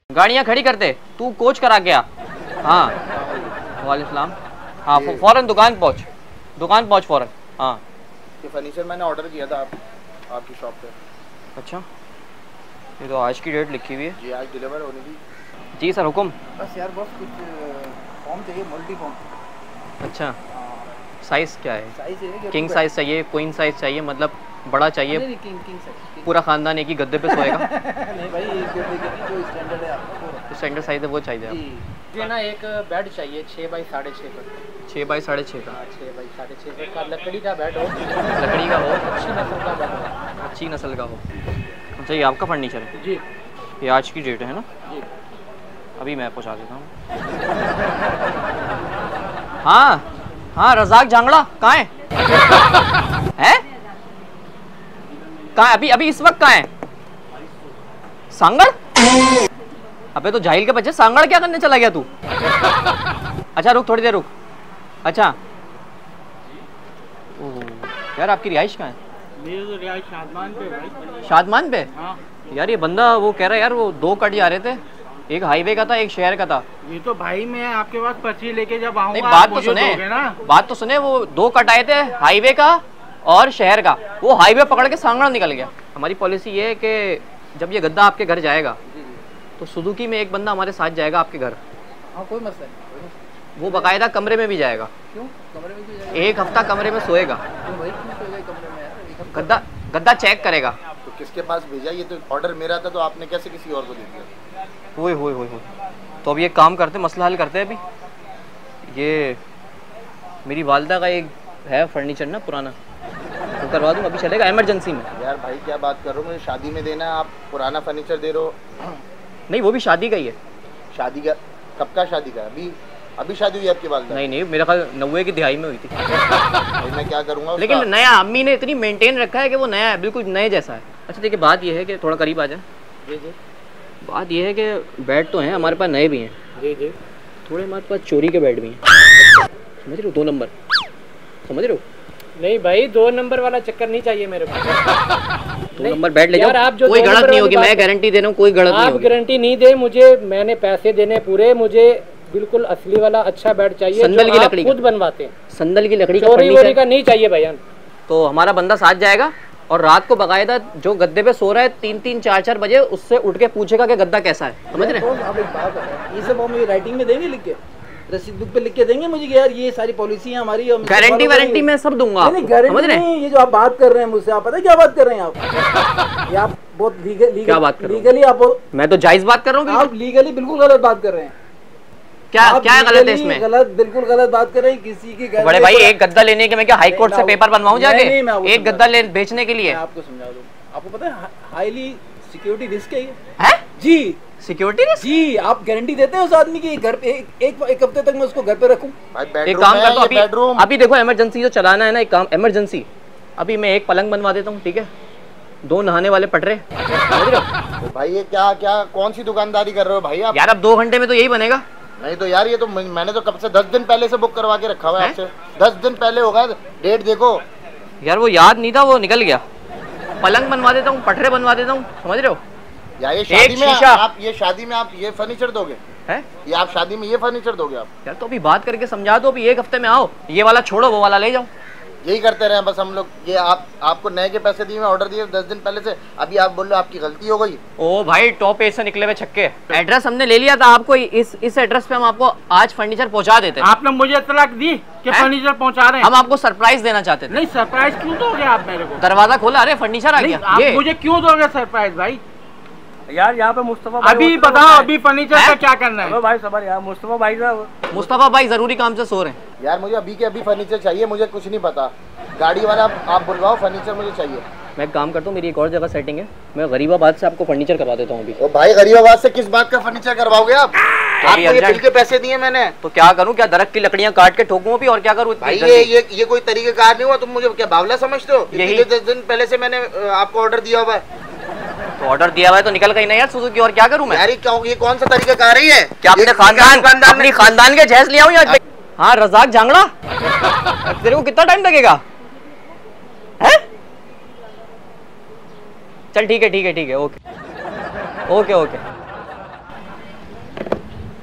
गाड़ियाँ खड़ी करते, तू कोच करा गया। हाँ वालेकुम सलाम। हाँ फौरन दुकान पहुँच फौरन। हाँ ये फर्नीचर मैंने ऑर्डर किया था आपकी शॉप पे। अच्छा, ये तो आज की डेट लिखी हुई है जी, आज डिलीवर होने की। जी सर हुक्म। बस यार बस कुछ फॉर्म चाहिए, मल्टी फॉर्म। अच्छा, साइज़ क्या है? साइज है किंग साइज़ चाहिए, क्वीन साइज़ चाहिए, मतलब बड़ा चाहिए? नहीं, किंग साइज। पूरा खानदान एक ही गद्दे पे सोएगा? नहीं भाई, जो स्टैंडर्ड है आपका स्टैंडर्ड साइज़ है वो चाहिए जी। मुझे ना एक बेड चाहिए 6 बाई 6.5 का। 6 बाई 6.5 का? 6 बाई 6.5 का लकड़ी का बेड हो। लकड़ी का हो, अच्छी नस्ल का बेड हो। अच्छी नस्ल का हो। अच्छा, ये आपका फर्नीचर है? जी। ये आज की डेट है ना? जी। अभी मैं पहुंचा देता हूँ। हाँ रज़ाक जांगड़ा कहाँ है? हैं? कहाँ अभी इस वक्त कहाँ है? सांगड़? अबे तो जाहिल के बच्चे, सांगड़ क्या करने चला गया तू? अच्छा रुक, थोड़ी देर रुक। अच्छा ओह यार, आपकी रिहाइश कहाँ है? मेरी तो रिहाइश शादमान पे भाई। शादमान पे? हाँ। यार ये बंदा वो कह रहा है यार, वो 2 कट जा रहे थे, एक हाईवे का था एक शहर का था। ये तो भाई मैं आपके पास पर्ची लेके जब आऊंगा, नहीं बात तो सुने, वो 2 कट आए थे, हाईवे का और शहर का। वो हाईवे पकड़ के सांगड़ा निकल गया। हमारी पॉलिसी ये है कि जब ये गद्दा आपके घर जाएगा तो सुजुकी में एक बंदा हमारे साथ जाएगा आपके घर। हाँ कोई मसला नहीं। वो बाकायदा कमरे में भी जाएगा। क्यों कमरे में भी जाएगा? 1 हफ्ता कमरे में सोएगा। क्यों भाई, क्यों सोएगा कमरे में यार? गद्दा चेक करेगा। तो किसके पास भेजा? ये तो ऑर्डर मेरा था, तो आपने कैसे किसी और को दे दिया? ओए तो अब ये काम करते, मसला हल करते हैं। अभी ये मेरी वालदा का एक है फर्नीचर ना पुराना, वो करवा दूँ, अभी चलेगा इमरजेंसी में। यार भाई क्या बात कर रहे हो, मुझे शादी में देना है, आप पुराना फर्नीचर दे रहे हो? नहीं वो भी शादी का ही है। शादी का? कब का शादी का? अभी शादी हुई आपकी वालदा? नहीं मेरा ख्याल 90 की दिहाई में हुई थी। भाई मैं क्या करूँगा? लेकिन नया अम्मी ने इतनी मेंटेन रखा है कि वो नया है, बिल्कुल नए जैसा है। अच्छा देखिए, बात ये है कि थोड़ा करीब आ जाए। जी। बात ये है कि बेड तो हैं हमारे पास, नए भी हैं। जी। थोड़े हमारे पास चोरी के बेड भी हैं, समझ रहे हो? 2 नंबर, समझ रहे हो? नहीं भाई, 2 नंबर वाला चक्कर नहीं चाहिए मेरे को। 2 नंबर बेड ले जाओ, आप जो कोई गलत नहीं होगी, मैं गारंटी दे रहा हूँ, कोई गलत नहीं होगी। आप गारंटी नहीं दे मुझे, मैंने पैसे देने पूरे, मुझे बिल्कुल असली वाला अच्छा बेड चाहिए, संदल की लकड़ी खुद बनवाते हैं। संदल की लकड़ी का चोरी का नहीं चाहिए भैया। तो हमारा बंदा साथ जाएगा और रात को बाकायदा जो गद्दे पे सो रहा है 3-3, 4-4 बजे उससे उठ के पूछेगा कि गद्दा कैसा है, समझ रहे हैं? आप एक बात बताएं, ये सब हम राइटिंग में देंगे, लिख के रसीद बुक पे लिख के देंगे मुझे कि यार ये सारी पॉलिसी है हमारी, गारंटी वारंटी मैं सब दूंगा। समझ रहे हैं? ये जो आप बात कर रहे हैं मुझसे, आप पता है क्या बात कर रहे हैं आप? ये आप बहुत क्या बात कर रहे हैं? लीगली आप, मैं तो जायज बात कर रहा हूँ। आप लीगली बिल्कुल गलत बात कर रहे हैं। क्या गलत है इसमें? बिल्कुल गलत बात कर रहे हैं। किसी की बड़े भाई, एक गद्दा लेने के मैं क्या हाई कोर्ट से पेपर बनवाऊं जाके? एक गद्दा बेचने के लिए? आपको समझा दूं, आपको पता है हाईली सिक्योरिटी रिस्क है ये। है जी, सिक्योरिटी रिस्क? जी। आप गारंटी देते हैं उस आदमी की घर पे एक हफ्ते तक मैं उसको घर पे रखूं? एक काम करता हूं, अभी देखो इमरजेंसी जो चलाना है ना, एक काम इमरजेंसी, अभी मैं एक पलंग बनवा देता हूँ, ठीक है? 2 नहाने वाले पटरे। तो भाई ये क्या कौन सी दुकानदारी कर रहे हो भाई आप? यार अब 2 घंटे में तो यही बनेगा। नहीं तो यार, ये तो मैंने तो कब से 10 दिन पहले से बुक करवा के रखा हुआ है आपसे। 10 दिन पहले होगा, डेट देखो। यार वो याद नहीं था, वो निकल गया। पलंग बनवा देता हूँ, पटरे बनवा देता हूँ, समझ रहे हो? यार ये शादी में आप ये फर्नीचर दोगे? हैं? ये आप शादी में ये फर्नीचर दोगे आप? यार तो अभी बात करके समझा दो, अभी 1 हफ्ते में आओ, ये वाला छोड़ो वो वाला ले जाओ। यही करते रहे बस हम लोग। ये आपको नए के पैसे दिए, मैं ऑर्डर दिए 10 दिन पहले से, अभी आप बोल रहे हो आपकी गलती हो गई। ओ भाई, टॉप एज से निकले हुए छक्के। एड्रेस हमने ले लिया था, आपको इस एड्रेस पे हम आपको आज फर्नीचर पहुंचा देते। आपने मुझे इत्तला दी कि फर्नीचर पहुंचा रहे हैं? हम आपको सरप्राइज देना चाहते थे। नहीं, सरप्राइज क्यों दोगे आप मेरे को? दरवाजा खोला, अरे फर्नीचर आ गया। आप मुझे क्यों दोगे सरप्राइज भाई? यार यहाँ पे मुस्तफा अभी बताओ, अभी फर्नीचर का क्या करना है? भाई सबर यार, मुस्तफा भाई जरूरी काम से सो रहे हैं। यार मुझे अभी के अभी फर्नीचर चाहिए, मुझे कुछ नहीं पता। गाड़ी वाला आप बुलवाओ, फर्नीचर मुझे चाहिए। मैं एक काम करता हूँ, मेरी एक और जगह सेटिंग है, मैं गरीबाबाद से आपको फर्नीचर करवा देता हूँ अभी। ओ भाई, गरीबाबाद से किस बात का फर्नीचर करवाओगे आप? आपको ये बिल के पैसे दिए मैंने, तो क्या करूँ? क्या दरख्त की लकड़ियाँ काट के ठोकूं अभी, और क्या करूँ? भाई ये कोई तरीकेकार नहीं हुआ। तुम मुझे क्या बावला समझते हो? यही 10 दिन पहले से मैंने आपको ऑर्डर दिया हुआ है। तो ऑर्डर दिया हुआ है तो निकल गई ना यार सुजुकी, और क्या करूँ मैं? यार ये कौन सा तरीका रही है? क्या अपने अपनी खानदान के जैस ले आऊँ या? हाँ रज़ाक जांगड़ा, तेरे को कितना टाइम लगेगा? है? चल ठीक है, ओके।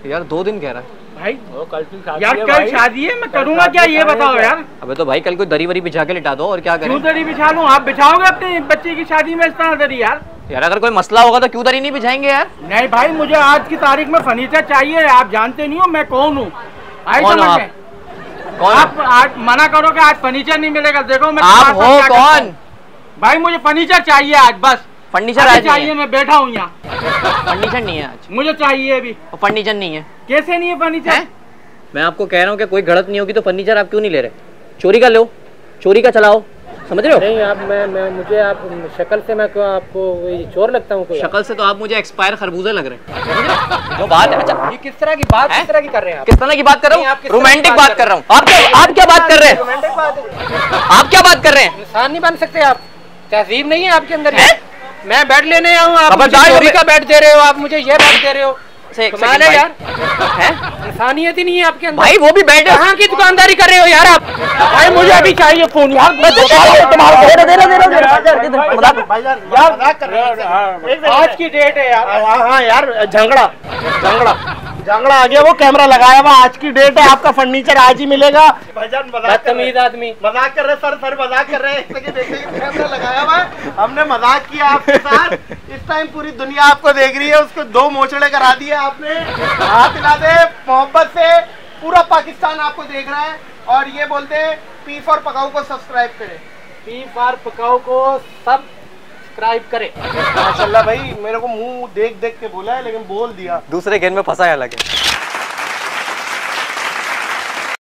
यार 2 दिन कह रहा है भाई। वो कल की शादी यार है कल भाई। शादी है, मैं करूँगा क्या ये बताओ यार। अबे तो भाई कल कोई दरी वरी बिछा के लिटा दो और क्या करें। क्यों दरी बिछा लूँ? आप बिछाओगे अपनी बच्ची की शादी में इस तरह दरी यार? यार अगर कोई मसला होगा तो क्यों दरी नहीं बिछाएंगे यार। नहीं भाई, मुझे आज की तारीख में फर्नीचर चाहिए। आप जानते नहीं हो मैं कौन हूँ। आई कौन हो समझ आप? में? कौन आप आज मना करोगे आज फर्नीचर नहीं मिलेगा। देखो मैं आप तुम्हारे हो साथ क्या करता कौन? हूँ। भाई मुझे फर्नीचर चाहिए आज, बस फर्नीचर अभी आज नहीं चाहिए। है। मैं बैठा हूँ यहाँ, फर्नीचर नहीं है आज। मुझे चाहिए अभी। और फर्नीचर नहीं है। कैसे नहीं है फर्नीचर? हैं? मैं आपको कह रहा हूँ कि कोई गलत नहीं होगी तो फर्नीचर आप क्यों नहीं ले रहे? चोरी का लो, चोरी का चलाओ, समझ रहे हो? नहीं आप मैं मुझे आप शक्ल से मैं क्यों आपको चोर लगता हूँ? शक्ल से तो आप मुझे एक्सपायर खरबूजे लग रहे हैं। जो बात है, अच्छा ये किस तरह की बात हैं? किस तरह की कर रहे हैं आप? किस तरह की बात कर रहा नहीं, आप हूँ? किस तरह की रोमांटिक बात बात कर कर रहा हूँ। आप क्या बात कर रहे हैं? रोमांटिक बात है। आप क्या बात कर रहे हैं? इंसान नहीं बन सकते आप? तहजीब नहीं है आपके अंदर? हैं? मैं बेड लेने आया हूँ, आप मुझे खबरदार चोरी हो का बेड दे रहे हो, आप मुझे ये बेड दे रहे हो। कमाल है यार। हैं? इंसानियत ही नहीं है आपके अंदर। भाई वो भी बैठ है। कहाँ की दुकानदारी कर रहे हो यार आप? भाई मुझे अभी चाहिए फोन यार। मजाक कर रहे हैं। आज की डेट है यार। हाँ यार, झगड़ा झगड़ा आ गया। वो कैमरा लगाया हुआ, आज की डेट है, आपका फर्नीचर आज ही मिलेगा। भाईजान बदतमीज आदमी। मजाक कर रहे सर मजाक कर रहे हैं। देखिए कैमरा लगाया हुआ है, हमने मजाक किया आपके साथ। इस टाइम पूरी दुनिया आपको देख रही है। उसको 2 मोचड़े करा दिए आपने। हाथ हिला दे मोहब्बत से, पूरा पाकिस्तान आपको देख रहा है। और ये बोलते हैं पी फॉर पकाऊ को सब्सक्राइब करें। पी फॉर पकाओ को सब्सक्राइब करें। माशाल्लाह भाई, मेरे को मुंह देख देख के बोला है लेकिन बोल दिया। दूसरे गेम में फंसा है अलग है।